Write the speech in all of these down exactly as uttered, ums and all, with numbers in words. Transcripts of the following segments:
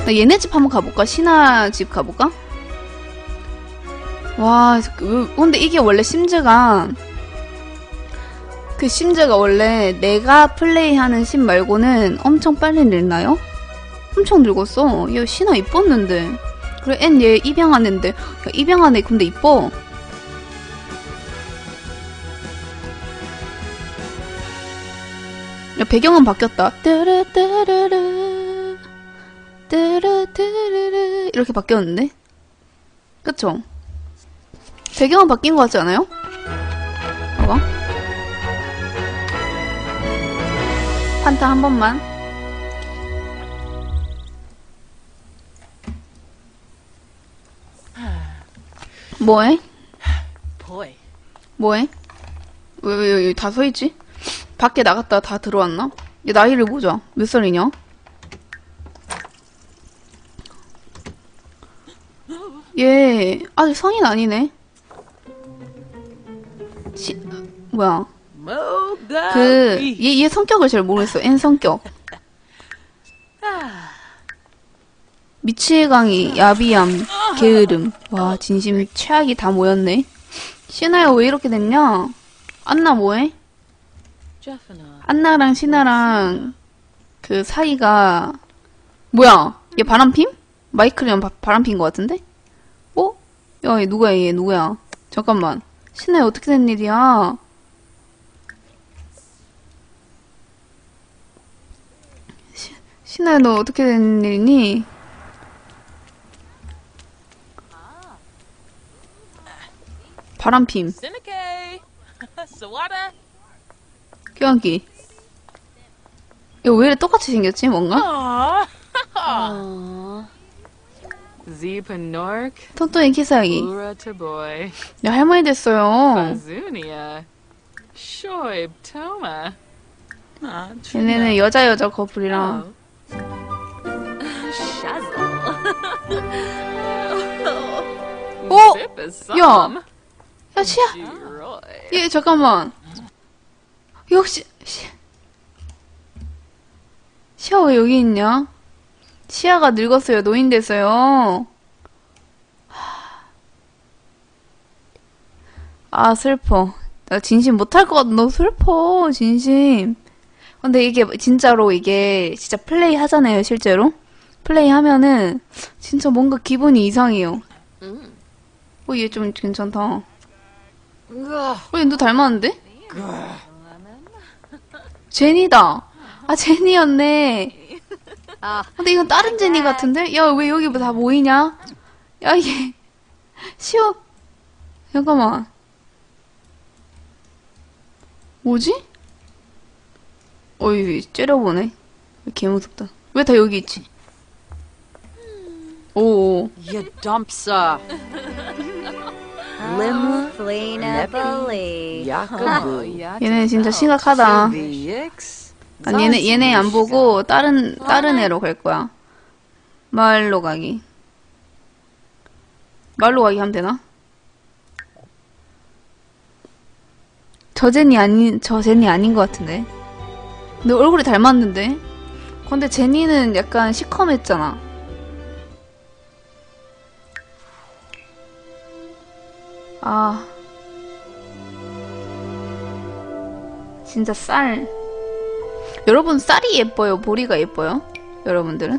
나 얘네 집 한번 가볼까? 신아 집 가볼까? 와, 근데 이게 원래 심즈가 그 심즈가 원래 내가 플레이하는 심 말고는 엄청 빨리 늙나요? 엄청 늙었어. 얘 신아 이뻤는데. 그래, 앤 얘 입양하는데. 야, 입양하네. 근데 이뻐. 야, 배경은 바뀌었다. 뚜르뚜르르 뚜르뚜르르 이렇게 바뀌었는데? 그쵸? 배경은 바뀐 것 같지 않아요? 봐봐. 판타 한 번만. 뭐해? 뭐해? 왜, 왜, 왜, 다 서있지? 밖에 나갔다 다 들어왔나? 얘 나이를 보자. 몇 살이냐? 얘, 아직 성인 아니네. 시, 뭐야. 그, 얘, 얘 성격을 잘 모르겠어. 앤 성격. 미치광이, 야비함, 게으름. 와, 진심 최악이 다 모였네. 신아야, 왜 이렇게 됐냐? 안나 뭐해? 안나랑 신아랑 그 사이가 뭐야? 얘 바람핌? 마이클이랑 바, 바람핀 것 같은데? 어? 야, 얘 누구야? 얘 누구야? 잠깐만. 신아야 어떻게 된 일이야? 시, 신아야 너 어떻게 된 일이니? 바람핌. 껴안기. 이거 왜 이래 똑같이 생겼지, 뭔가? 톤톤이 키스하기. 야, 할머니 됐어요. 얘네는 여자 여자 커플이랑. 어? 야! 야, 시야! 얘, 잠깐만. 역시, 시, 시야 왜 여기 있냐? 시야가 늙었어요. 노인 됐어요. 아, 슬퍼. 나 진심 못할 것 같아. 너무 슬퍼. 진심. 근데 이게 진짜로 이게 진짜 플레이 하잖아요. 실제로. 플레이 하면은 진짜 뭔가 기분이 이상해요. 어, 얘 좀 괜찮다. 어, 얘 너 닮았는데? 제니다. 아, 제니였네. 근데 이건 다른 제니 같은데? 야, 왜 여기 다 모이냐? 야, 얘. 시어. 잠깐만. 뭐지? 어이, 째려보네. 개 무섭다. 왜 다 여기 있지? 오. You dumpster. Lim Flina Bully. 얘네 진짜 심각하다. 아니, 얘네, 얘네 안 보고 다른, 다른 애로 갈 거야. 마을로 가기. 마을로 가기 하면 되나? 저 제니 아닌, 저 제니 아닌 것 같은데. 근데 얼굴이 닮았는데? 근데 제니는 약간 시커맸잖아. 아. 진짜 쌀. 여러분, 쌀이 예뻐요? 보리가 예뻐요? 여러분들은?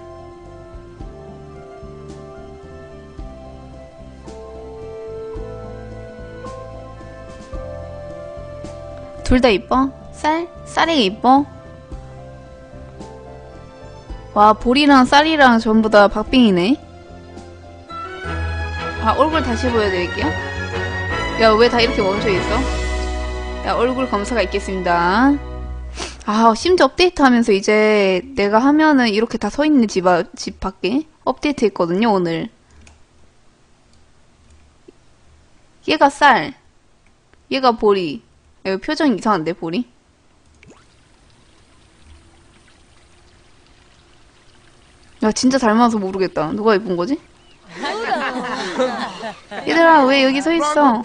둘 다 이뻐? 쌀? 쌀이 이뻐? 와, 보리랑 쌀이랑 전부 다 박빙이네. 아, 얼굴 다시 보여드릴게요. 야, 왜 다 이렇게 멈춰있어? 야, 얼굴 검사가 있겠습니다. 아, 심지어 업데이트 하면서 이제 내가 하면은 이렇게 다 서있네, 집, 아, 집 밖에. 업데이트 했거든요, 오늘. 얘가 쌀. 얘가 보리. 야, 표정이 이상한데, 보리? 야, 진짜 닮아서 모르겠다. 누가 예쁜 거지? 얘들아, 왜 여기 서 있어?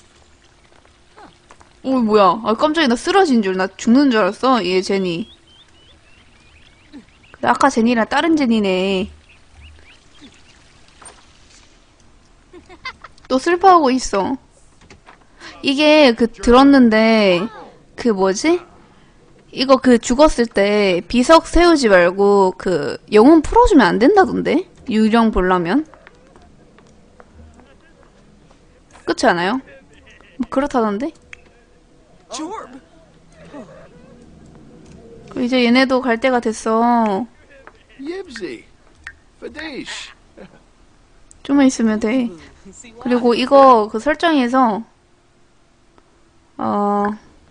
어, 뭐야. 아, 깜짝이야. 나 쓰러진 줄. 나 죽는 줄 알았어. 얘, 제니. 그래, 아까 제니랑 다른 제니네. 또 슬퍼하고 있어. 이게 그 들었는데 그 뭐지? 이거 그 죽었을 때 비석 세우지 말고 그 영혼 풀어주면 안 된다던데? 유령 보려면? 그렇지 않아요? 뭐 그렇다던데? 이제 얘네도 갈 때가 됐어. Yibsy. Fadish. 좀만 있으면 돼. 그리고 이거 그 설정에서 어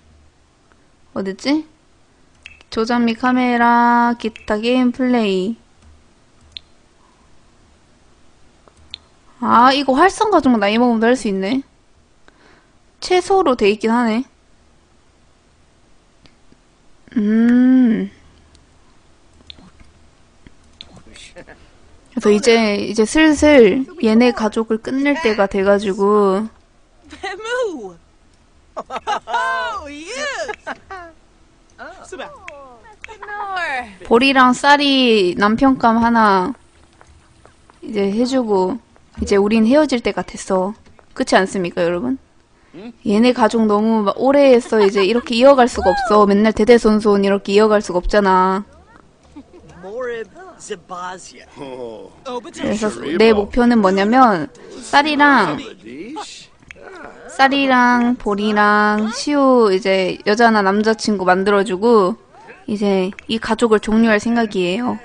어딨지? 조작 및 카메라, 기타 게임 플레이. 아, 이거 활성화 정도 나이 먹으면 할 수 있네. 최소로 돼 있긴 하네. 음. 그래서 이제, 이제 슬슬 얘네 가족을 끝낼 때가 돼가지고. Moo! Oh, yes! 보리랑 쌀이 남편감 하나 이제 해주고 이제 우린 헤어질 때가 됐어. 그렇지 않습니까, 여러분? 얘네 가족 너무 막 오래 했어. 이제 이렇게 이어갈 수가 없어. 맨날 대대손손 이렇게 이어갈 수가 없잖아. Morib Zebazia. Oh. 그래서 내 목표는 뭐냐면 쌀이랑 Fadish. 쌀이랑 보리랑 시우 이제 여자나 남자친구 만들어주고 이제 이 가족을 종료할 생각이에요.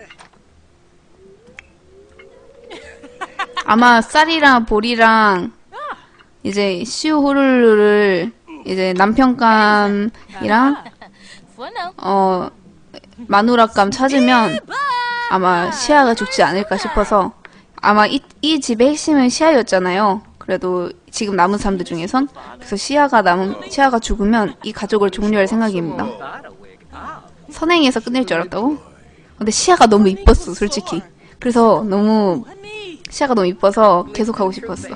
아마 쌀이랑 보리랑 이제 시우 호룰루를 이제 남편감이랑 어 마누라감 찾으면 아마 시아가 죽지 않을까 싶어서. 아마 이, 이 집의 핵심은 시아였잖아요. 그래도 지금 남은 사람들 중에선. 그래서 시아가 남은 시아가 죽으면 이 가족을 종료할 생각입니다. 선행해서 끝낼 줄 알았다고? 근데 시아가 너무 이뻤어, 솔직히. 그래서 너무 시아가 너무 이뻐서 계속 하고 싶었어.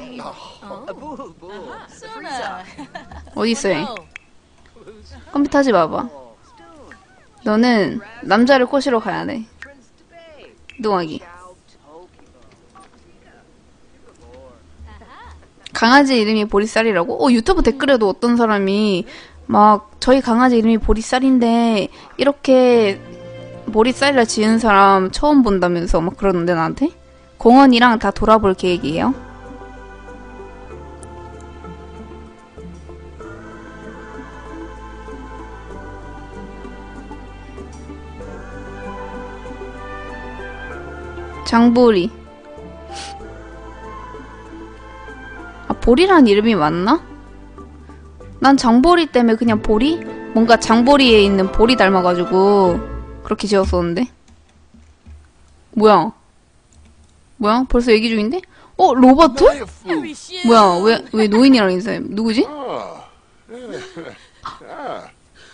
어디 있어 얘? 컴퓨터 하지 마봐. 너는 남자를 꼬시러 가야 돼. 뚱하기. 강아지 이름이 보리쌀이라고? 어, 유튜브 댓글에도 어떤 사람이 막 저희 강아지 이름이 보리쌀인데 이렇게 보리쌀이라 지은 사람 처음 본다면서 막 그러는데 나한테? 공원이랑 다 돌아볼 계획이에요. 장보리. 아, 보리라는 이름이 맞나? 난 장보리 때문에 그냥 보리? 뭔가 장보리에 있는 보리 닮아가지고 그렇게 지었었는데. 뭐야? 뭐야? 벌써 얘기 중인데? 어? 로버트? Mayfu. 뭐야? 왜, 왜 노인이랑 인사해? 누구지? Ah. Ah.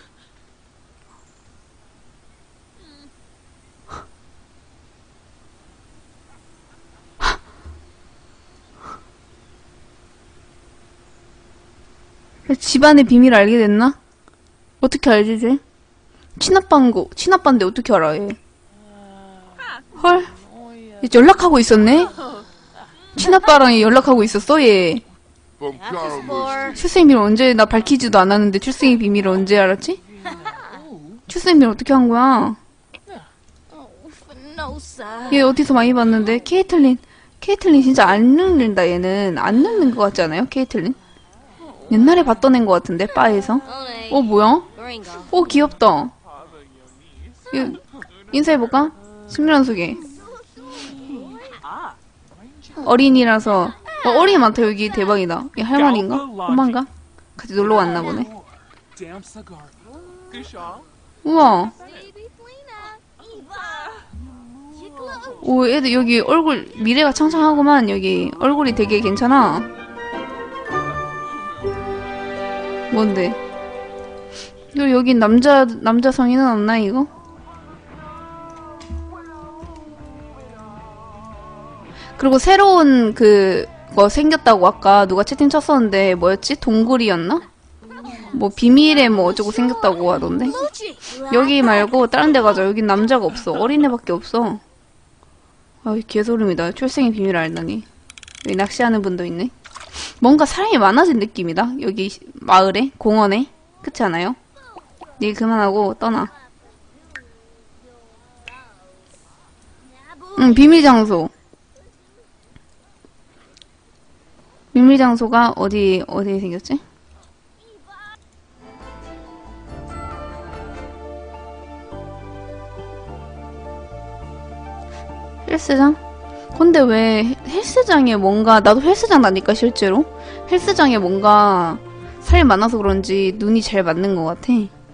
집안의 비밀을 알게 됐나? 어떻게 알지, 쟤? 친아빠인 거, 친아빠인데 어떻게 알아, 얘? 헐. 얘 연락하고 있었네? 친아빠랑 연락하고 있었어, 얘. Bumkaramus. 출생 비밀 언제, 나 밝히지도 않았는데 출생의 비밀을 언제 알았지? 출생 비밀 어떻게 한 거야? 얘 어디서 많이 봤는데? 케이틀린. 케이틀린 진짜 안 늙는다, 얘는. 안 늙는 것 같지 않아요, 케이틀린? 옛날에 봤던 애인 것 같은데, 바에서. 어, 뭐야? 어, 귀엽다. 이, 인사해볼까? 심리란 소개. 어린이라서. 어, 어린이 많다, 여기 대박이다. 얘 할머니인가? 엄마인가? 같이 놀러 왔나 보네. 우와. 오, 애들 여기 얼굴, 미래가 창창하구만, 여기. 얼굴이 되게 괜찮아. 뭔데? 이거 여기 남자, 남자 성인은 없나, 이거? 그리고 새로운 그, 뭐 생겼다고 아까 누가 채팅 쳤었는데, 뭐였지? 동굴이었나? 뭐 비밀에 뭐 어쩌고 생겼다고 하던데? 여기 말고 다른 데 가자. 여긴 남자가 없어. 어린애밖에 없어. 아이, 개소름이다. 출생의 비밀을 알다니. 여기 낚시하는 분도 있네. 뭔가 사람이 많아진 느낌이다. 여기 마을에, 공원에. 그렇지 않아요? 얘기 그만하고 떠나. 응, 비밀 장소. 비밀 장소가 어디, 어디에 생겼지? 헬스장? 근데 왜 헬스장에 뭔가, 나도 헬스장 다니까 실제로? 헬스장에 뭔가 살이 많아서 그런지 눈이 잘 맞는 것 같아.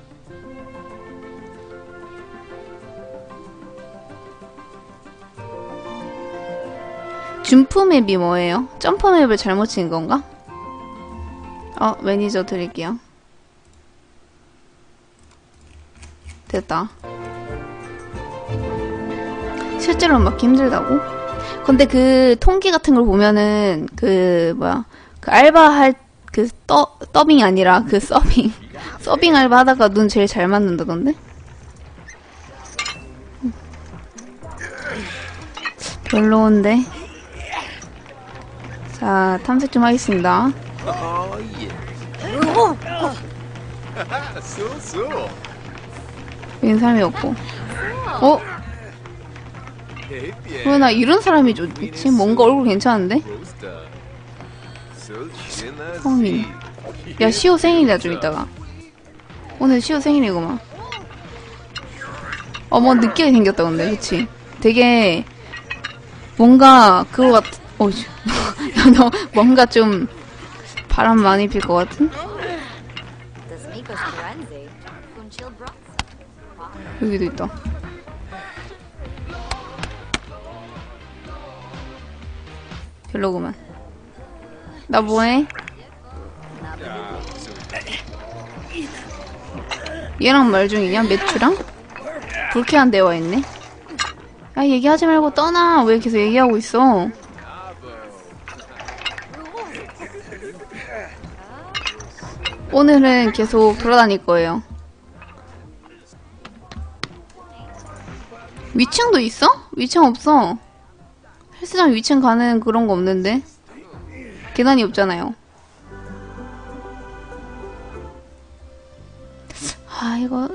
줌프맵이 뭐예요? 점프맵을 잘못 친 건가? 어, 매니저 드릴게요. 됐다. 실제로 맞기 힘들다고? 근데 그 통계 같은 걸 보면은 그 뭐야 그 알바할 그 떠, 더빙이 아니라 그 서빙 서빙 알바 하다가 눈 제일 잘 맞는다던데? 별로인데. 자, 탐색 좀 하겠습니다. Oh, yeah. so, so. 여긴 사람이 없고. 어? Hey, bien. 왜 나 이런 사람이 좋지? 뭔가 얼굴 괜찮은데? Rosta. So, chinna 성인. zi. 야, 시호 생일이다, 좀 이따가. 오늘 시호 생일이구만. 어머, 느끼하게 생겼다, 근데, 그치? 되게, 뭔가, 그거 같, 어이, 너, 뭔가 좀, 바람 많이 필 것 같은? Das Mikos Forense. Funchil Bronze. 여기도 있다. 별로구만. 나 뭐해? 얘랑 말 중이냐? 매추랑? 불쾌한 대화 있네? 아, 얘기하지 말고 떠나! 왜 계속 얘기하고 있어? 오늘은 계속 돌아다닐 거예요. 위층도 있어? 위층 없어. 헬스장 위층 가는 그런 거 없는데? 계단이 없잖아요. 아, 이거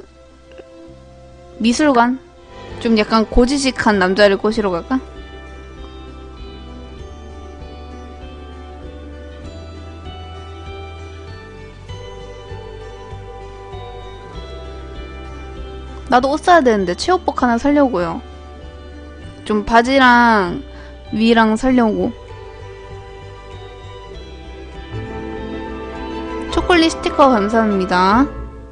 미술관? 좀 약간 고지식한 남자를 꼬시러 갈까? 나도 옷 사야 되는데 체육복 하나 사려고요. 좀 바지랑 위랑 사려고. 초콜릿 스티커 감사합니다.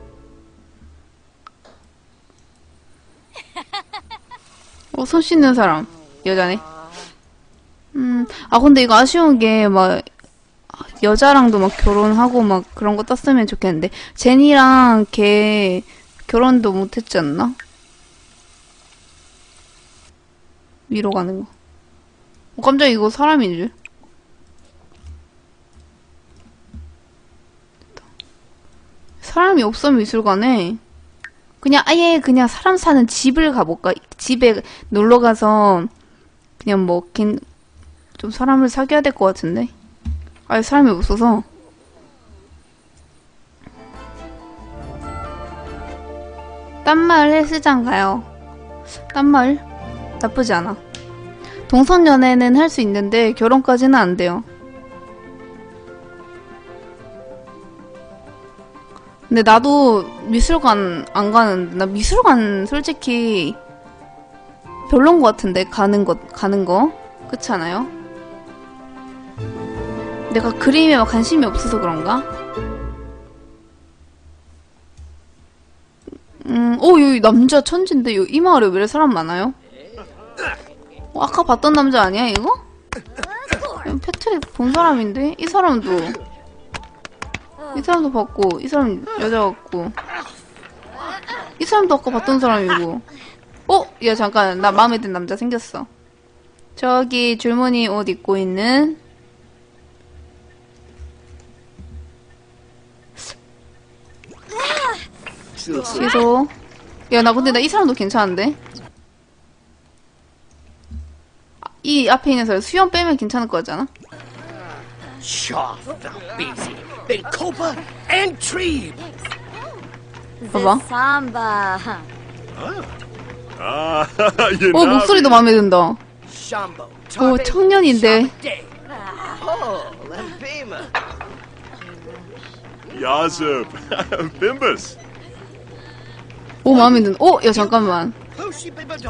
어, 손 씻는 사람. 여자네. 음, 아, 근데 이거 아쉬운 게, 막, 여자랑도 막 결혼하고 막 그런 거 떴으면 좋겠는데. 제니랑 걔 결혼도 못했지 않나? 위로 가는 거. 어, 깜짝이야, 이거 사람인 줄. 사람이 없어, 미술관에. 그냥 아예 그냥 사람 사는 집을 가볼까? 집에 놀러 가서 그냥 뭐, 긴, 좀 사람을 사귀어야 될 것 같은데? 아예 사람이 없어서. 딴마을 헬스장 가요. 딴마을? 나쁘지 않아. 동성연애는 할 수 있는데 결혼까지는 안 돼요. 근데 나도 미술관 안 가는데, 나 미술관 솔직히 별론 것 같은데, 가는 거, 가는 거. 그렇지 않아요? 내가 그림에 막 관심이 없어서 그런가? 음, 어, 여기 남자 천진데, 요, 이 마을에 왜 이렇게 사람 많아요? 어, 아까 봤던 남자 아니야, 이거? 패트릭 본 사람인데? 이 사람도. 이 사람도 봤고, 이 사람 여자 같고. 이 사람도 아까 봤던 사람이고. 어? 야, 잠깐. 나 마음에 든 남자 생겼어. 저기 줄무늬 옷 입고 있는 시소. 야, 나 근데 나 이 사람도 괜찮은데? 이 앞에 있는 사람 수염 빼면 괜찮을 것 같잖아? Shaw felt busy. Then Copa and Tree. 봐봐. Samba. Ah, you 어, know. 목소리도 마음에 든다. Shambo. 오, 청년인데. Oh, Lempima. Yazub. Bimbus. 오, 마음에 든다. 오, 야, 잠깐만. Lucy Bimbadon.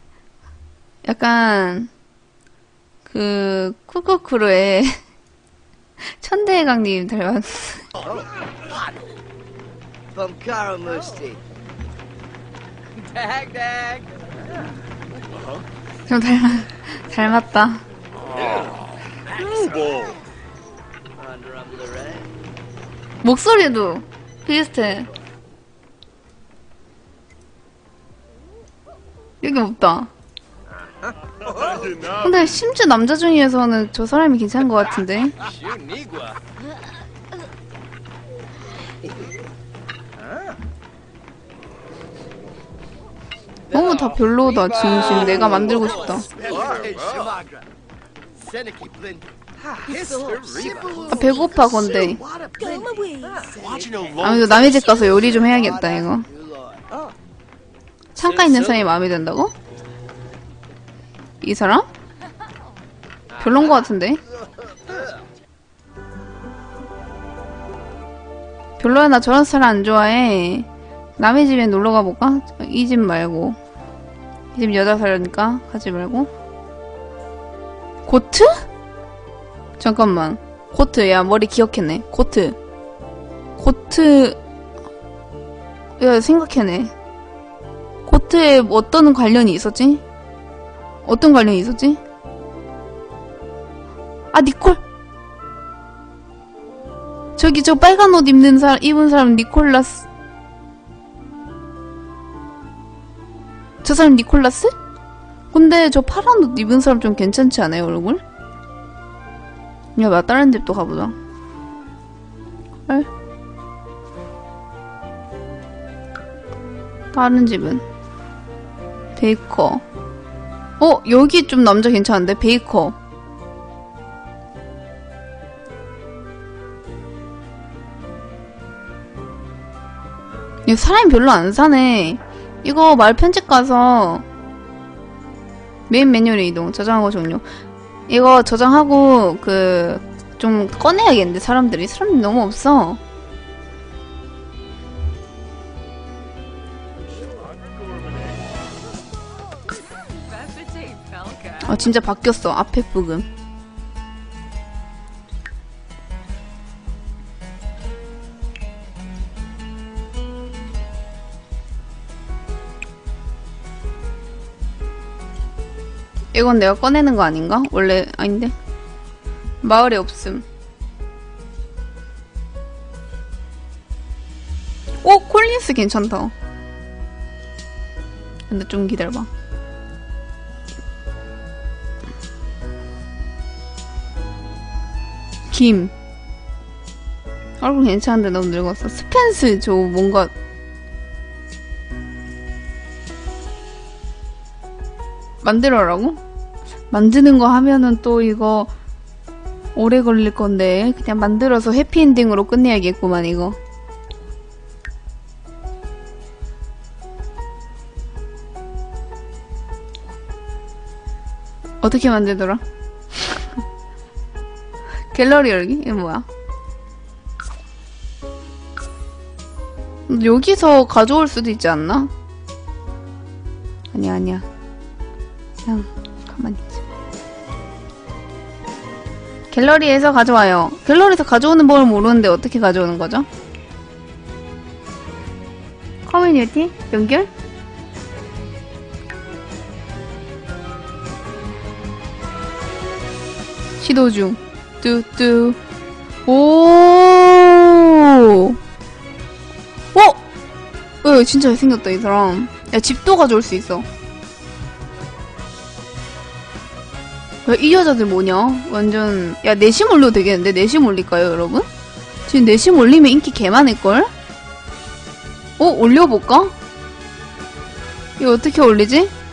약간, 그, 쿠쿠쿠르의 천대의 강님 닮았. Bumkara Musti. Dag, dag. 좀 닮았, 닮았다. Ball. Under um the rain. 목소리도 비슷해. 여기 없다. You know. 근데 심지어 남자 중에서는 저 사람이 괜찮은 것 같은데. Shunigua. 너무 다 별로다, 진심. 내가 만들고 싶다. Shamagra. Seneca Blind. 아, 배고파, 건데. Watching a long. 아무래도 남의 집 가서 요리 좀 해야겠다, 이거. 창가 있는 사람이 마음에 든다고? 이 사람? 별론 것 같은데? 별로야, 나 저런 사람 안 좋아해. 남의 집에 놀러 가볼까? 이 집 말고. 이 집 여자 살려니까 가지 말고. 고트? 잠깐만. 고트, 야, 머리 기억했네. 고트. 고트. 야, 생각해내. 고트에 어떤 관련이 있었지? 어떤 관련이 있었지? 아, 니콜! 저기 저 빨간 옷 입는 사람, 입은 사람 니콜라스. 저 사람 니콜라스? 근데 저 파란 옷 입은 사람 좀 괜찮지 않아요, 얼굴? 야, 나 다른 집도 가보자. 헐? 다른 집은? 베이커. 어, 여기 좀 남자 괜찮은데? 베이커. 이거 사람이 별로 안 사네. 이거 말 편집 가서 메인 메뉴로 이동. 저장하고 종료. 이거 저장하고 그 좀 꺼내야겠는데 사람들이. 사람이 너무 없어. 아, 진짜 바뀌었어. 앞에 부금. 이건 내가 꺼내는 거 아닌가? 원래 아닌데. 마을에 없음. 오! 콜린스 괜찮다. 근데 좀 기다려봐. 김. 얼굴 괜찮은데 너무 늙었어. 스펜스 저 뭔가 만들어라고? 만드는 거 하면은 또 이거 오래 걸릴 건데 그냥 만들어서 해피엔딩으로 끝내야겠구만 이거. 어떻게 만들더라? 갤러리 열기? 이게 뭐야? 여기서 가져올 수도 있지 않나? 아니야 아니야 그냥 가만히 있자. 갤러리에서 가져와요. 갤러리에서 가져오는 법을 모르는데 어떻게 가져오는 거죠? 커뮤니티? 연결? 시도 중. 뚜뚜. 오. 어? 어, 진짜 잘생겼다, 이 사람. 야, 집도 가져올 수 있어. 야, 이 여자들 뭐냐? 완전. 야, 내심 올려도 되겠는데? 내심 올릴까요, 여러분? 지금 내심 올리면 인기 개 많을걸? 어, 올려볼까? 이거 어떻게 올리지?